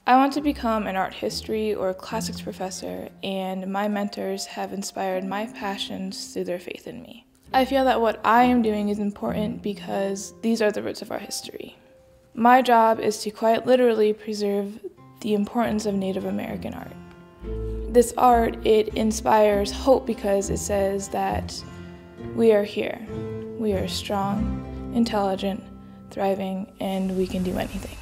I want to become an art history or classics professor, and my mentors have inspired my passions through their faith in me. I feel that what I am doing is important because these are the roots of our history. My job is to quite literally preserve the importance of Native American art. This art, it inspires hope because it says that we are here. We are strong, intelligent, thriving, and we can do anything.